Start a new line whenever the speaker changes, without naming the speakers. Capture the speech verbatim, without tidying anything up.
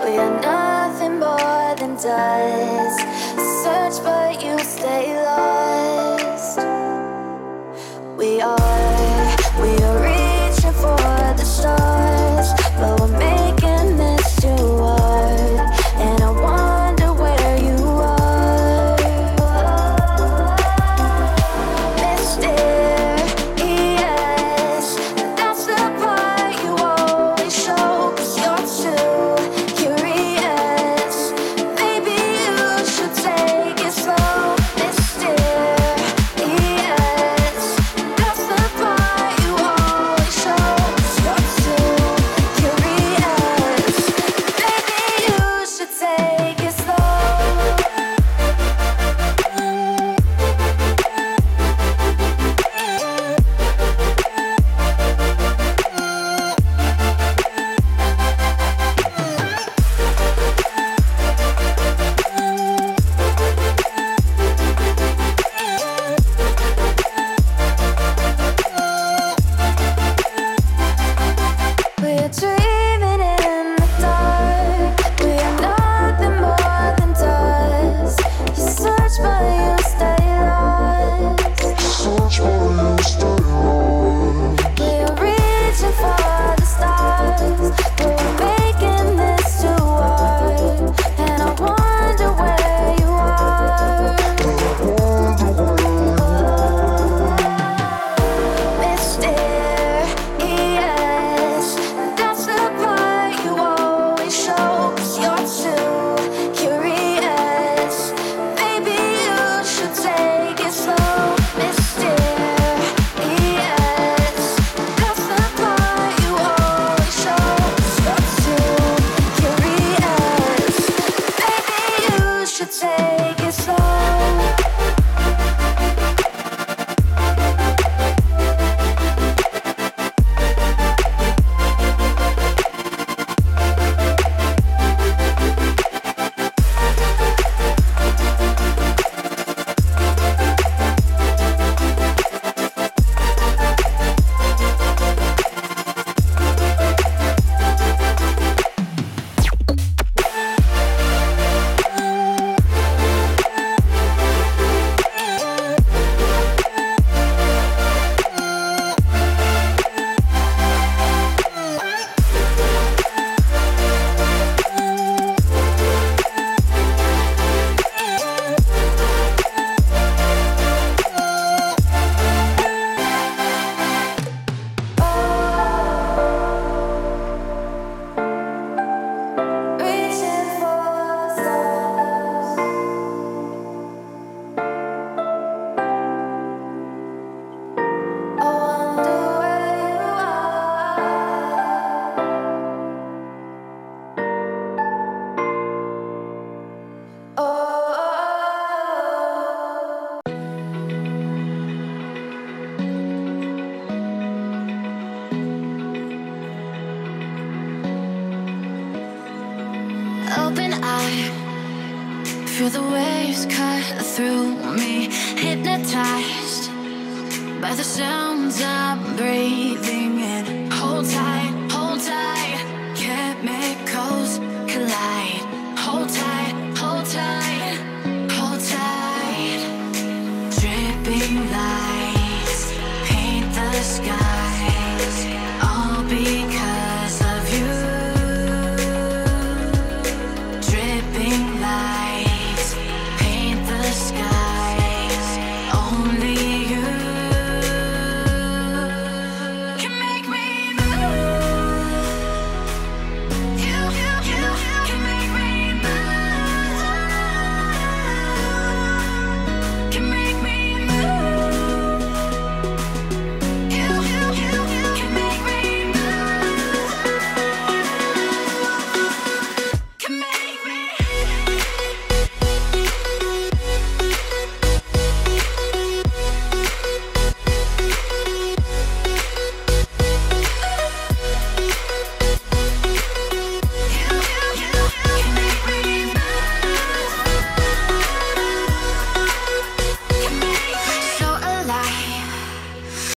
We are nothing more than dust. Search but you stay lost. We are, we are reaching for the stars, but we're making this too hard. And I wonder where you are. Mysterious, that's the part you always show. 'Cause you're too curious. Maybe you should take it slow. Mysterious, that's the part you always show. 'Cause you're too curious. Maybe you should take it slow. We're dreaming in the dark. We are nothing more than dust. You search but you stay lost. We are reaching for the stars, but we're making this too hard. And I wonder where you are. Mysterious, that's the part you always show. 'Cause you're too curious. Maybe you should take it slow. Mysterious, that's the part you always show. 'Cause you're too curious. Maybe you should take it slow. Reaching for stars. I wonder where you are. Oh. Open eye, feel the waves cut through me. Hypnotized by the sounds I'm breathing in. Hold tight,